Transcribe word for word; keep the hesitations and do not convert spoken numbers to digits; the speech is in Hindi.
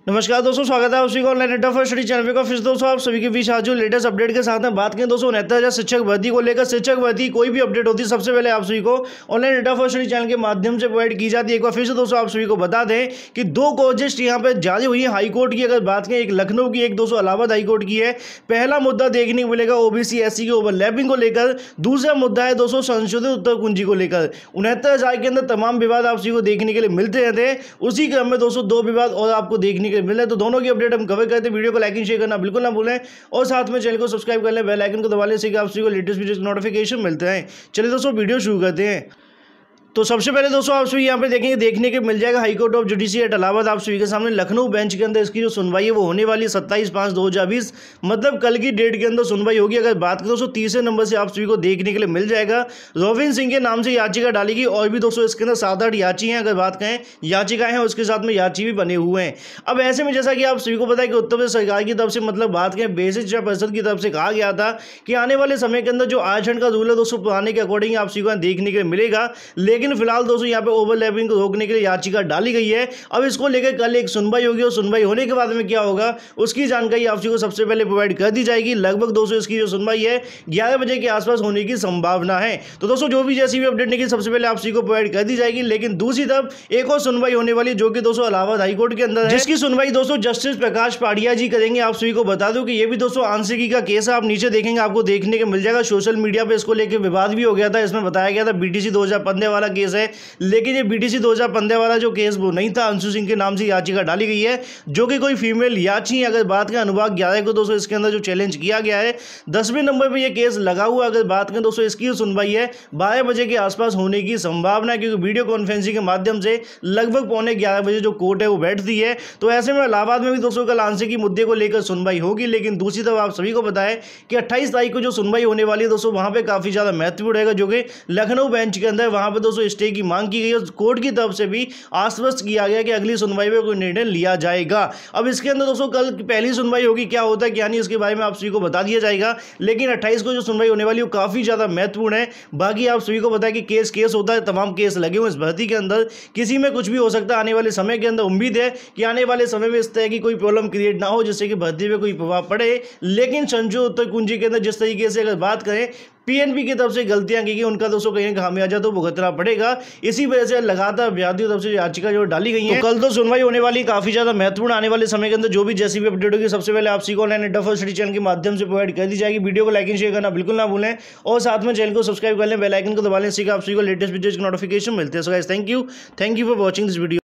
नमस्कार दोस्तों, स्वागत है आप सभी को ऑनलाइन अड्डा फॉर स्टडी चैनल का। फिर दोस्तों आप सभी के बीच आज जो लेटेस्ट अपडेट के साथ में बात करें दोस्तों उनहत्तर हजार शिक्षक भर्ती को लेकर। शिक्षक भर्ती कोई भी अपडेट होती है सबसे पहले आप सभी को ऑनलाइन अड्डा फॉर स्टडी चैनल के माध्यम से प्रोवाइड की जाती है। एक बार फिर से दोस्तों आप सभी को बता दें कि दो कोर्सेज यहाँ पे जारी हुई है हाईकोर्ट की। अगर बात करें एक लखनऊ की, एक दोस्तों इलाहाबाद हाईकोर्ट की है। पहला मुद्दा देखने को मिलेगा ओबीसी एससी के ओवरलैपिंग को लेकर। दूसरा मुद्दा है दोस्तों संशोधित उत्तर कुंजी को लेकर। उनहत्तर हजार के अंदर तमाम विवाद आप सभी को देखने के लिए मिलते रहते हैं। उसी क्रम में दोस्तों दो विवाद और आपको देखने के लिए मिल रहे हैं, तो दोनों की अपडेट हम कवर करते हैं। वीडियो को लाइक एंड शेयर करना बिल्कुल ना भूलें और साथ में चैनल को सब्सक्राइब कर लें, बेल आइकन को दबा लें, इससे आप सभी को लेटेस्ट वीडियो नोटिफिकेशन मिलते हैं। चलिए दोस्तों वीडियो शुरू करते हैं। तो सबसे पहले दोस्तों आप सभी यहाँ पे देखेंगे देखने के मिल जाएगा हाईकोर्ट ऑफ जुडिशियल इलाहाबाद आप सभी के सामने लखनऊ बेंच के अंदर इसकी जो सुनवाई है वो होने वाली है सत्ताईस पाँच दो हजार बीस, मतलब कल की डेट के अंदर सुनवाई होगी। अगर बात करें दोस्तों तीसरे नंबर से आप सभी को देखने के लिए मिल जाएगा रोविन सिंह के नाम से याचिका डाली गई। और भी दोस्तों इसके अंदर सात आठ याची हैं, अगर बात करें याचिकाएं हैं उसके साथ में याची भी बने हुए हैं। अब ऐसे में जैसा कि आप सभी को पता है कि उत्तर प्रदेश सरकार की तरफ से मतलब बात करें बेसिक शिक्षा परिषद की तरफ से कहा गया था कि आने वाले समय के अंदर जो आरक्षण का रूल है दोस्तों पुराने के अकॉर्डिंग आप सभी को देखने के लिए मिलेगा। लेकिन फिलहाल दोस्तों यहाँ पे ओवरलैपिंग को रोकने के लिए याचिका डाली गई है। अब इसको लेकर कल एक सुनवाई होगी और सुनवाई होने के बाद में क्या होगा उसकी जानकारी आप सभी को सबसे पहले प्रोवाइड कर दी जाएगी। लगभग दोस्तों इसकी जो सुनवाई है ग्यारह बजे के आसपास होने की संभावना है। तो दोस्तों जो भी जैसी भी अपडेट निकली सबसे पहले आप सभी को प्रोवाइड कर दी जाएगी। लेकिन दूसरी तरफ एक और सुनवाई होने वाली जो कि दोस्तों इलाहाबाद हाईकोर्ट के अंदर है, जिसकी सुनवाई दोस्तों जस्टिस प्रकाश पाड़िया जी करेंगे। आप सभी को बता दूं कि ये भी दोस्तों आंशिकी का केस है। आप नीचे देखेंगे आपको देखने को मिल जाएगा सोशल मीडिया पे इसको लेकर विवाद भी हो गया था। इसमें बताया गया था बीटीसी दो हजार पंद्रह वाला केस है, लेकिन ये बीटीसी दो हजार पंद्रह वाला जो केस वो नहीं था। अंशु सिंह के नाम से याचिका डाली गई है जो कि कोई फीमेल याची है। अगर बात करें अनुभाग ग्यारह को दोस्तों इसके अंदर जो चैलेंज किया गया है दसवें नंबर पे ये केस लगा हुआ। अगर बात करें दोस्तों इसकी सुनवाई है बारह बजे के आसपास होने की संभावना है, क्योंकि वीडियो कॉन्फ्रेंसिंग के माध्यम से लगभग पौने ग्यारह बजे जो कोर्ट है वो बैठती है। तो ऐसे में इलाहाबाद में भी दोस्तों कल आंशिकी मुद्दे को लेकर सुनवाई होगी। लेकिन दूसरी तरफ आप सभी को बताएं कि अट्ठाईस तारीख को जो सुनवाई होने वाली है दोस्तों वहां पर काफी ज्यादा महत्वपूर्ण रहेगा, जो कि लखनऊ बेंच के अंदर वहां पर दोस्तों स्टे की मांग की गई है। कोर्ट की तरफ से भी आश्वस्त किया गया कि अगली सुनवाई में कोई निर्णय लिया जाएगा। अब इसके अंदर दोस्तों कल पहली सुनवाई होगी, क्या होता है क्या नहीं इसके बारे में आप सभी को बता दिया जाएगा। लेकिन अट्ठाईस को जो सुनवाई होने वाली है वो काफी ज्यादा महत्वपूर्ण है। बाकी आप सभी को पता है कि केस केस होता है, तमाम केस लगे हुए इस भर्ती के अंदर, किसी में कुछ भी हो सकता है। आने वाले समय के अंदर उम्मीद है कि आने वाले समय में इस तरह की कोई प्रॉब्लम क्रिएट ना हो जिससे कि भर्ती में कोई प्रभाव पड़े। लेकिन संशोधित उत्तर कुंजी के अंदर जिस तरीके से अगर बात करें पीएनबी की तरफ से गलतियां की गई उनका दोस्तों कहीं खामियाजा तो भुगतना पड़ेगा। इसी वजह से लगातार अभ्यर्थियों तरफ से याचिका जो डाली गई है, तो कल तो सुनवाई होने वाली काफी ज्यादा महत्वपूर्ण। आने वाले समय के अंदर जो भी जैसी भी अपडेट होगी सबसे पहले आप सभी को ऑनलाइन अड्डा फॉर स्टडी चैनल के माध्यम से प्रोवाइड कर दी जाएगी। वीडियो को लाइक एंड शेयर करना बिल्कुल ना भूलें और साथ में चैनल को सब्सक्राइब कर लें, बेल आइकन को दबा लें, इससे आप सभी को लेटेस्ट वीडियोज की नोटिफिकेशन मिलते हैं। So guys thank you thank you for watching this video.